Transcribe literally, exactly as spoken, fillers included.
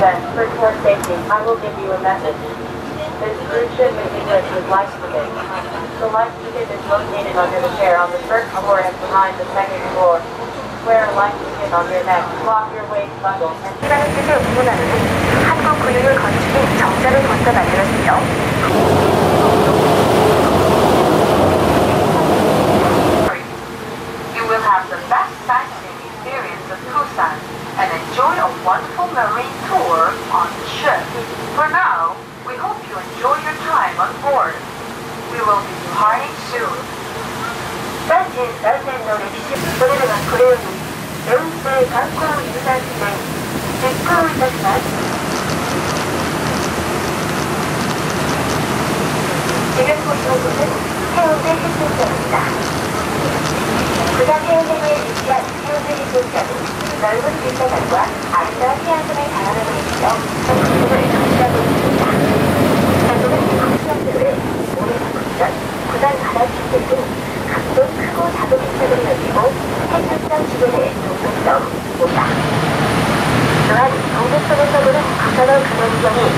events, for your safety, I will give you a message. This cruise ship in English is life ticket. The life ticket is located under the chair on the first floor and behind the second floor. Wear a life ticket on your neck, lock your waist buckle, and 시간의 뜻을 응원하는 한국 군인을 건축해 정자를 먼저 만들었지요. You will have the best sightseeing experience of Busan and enjoy a wonderful marine tour on the ship. For now, we hope you enjoy your time on board. We will be departing soon. 딴지 날센の歴史それではこれよりヘウンデ観光遊覧船出港いたします。지금 보시는 곳은 해운대 해수욕장입니다. 부산 해운대구에 위치한 해운대 해수욕장은 넓은 길바닥과 아름다운 해안선을 자랑하고 있으며 전국을 감시하고 있습니다. 전국은 관광객을 모래사국전, 부산 바다축제 등 각종 크고 작은 행사들이 열리고 해수욕장 주변의 동백섬, 오다 또한 동백섬에서 보는 부산어 가로수경이